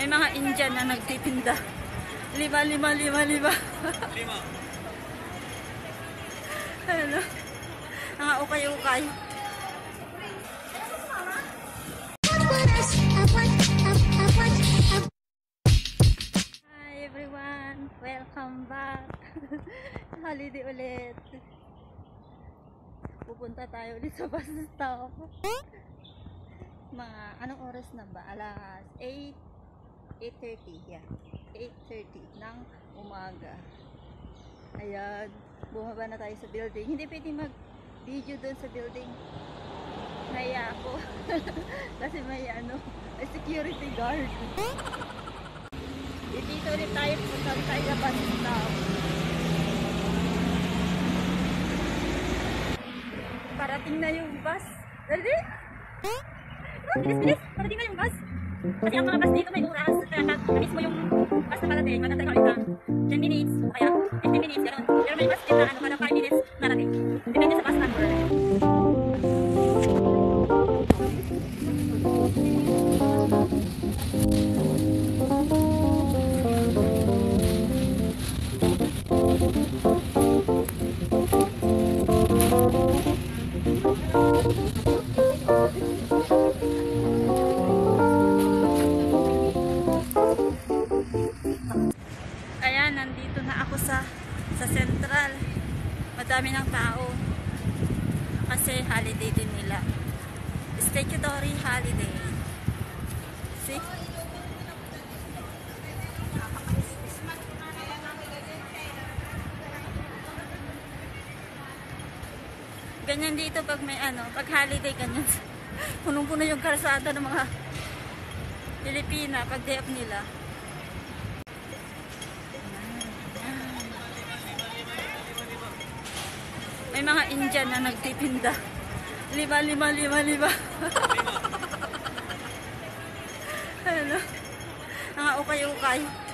May mga Indian na nagtitinda. Lima. Ano? Mga ukay-ukay. Hi everyone! Welcome back! Holiday ulit. Pupunta tayo ulit sa bus stop. Mga anong oras na ba? Alas 8:30. Yeah. 8:30 ng umaga. Ayan. Bumaba na tayo sa building. Hindi pwede mag-video doon sa building. Naya ako. Kasi may security guard. Dito ulit tayo pupunta tayo sa bus stop. Parating na yung bus. Dali! Bilis! Parating na yung bus. Kasi ang mga bus dito may oras. Kaya mismo yung bus na parating. Magantay ka ulit ng 10 minutes. O kaya 15 minutes. Ganon. Pero may bus din na kada 5 minutes narating. Depende sa bus number. Ayan, nandito na ako sa Central. Madami ng tao kasi holiday din nila, statutory holiday. See? Ganyan dito pag may pag holiday, ganyan. Punong-puno yung kalsada ng mga Pilipina pag day off nila. May mga Indian na nagtitinda. Lima. Ano? Mga ukay-ukay.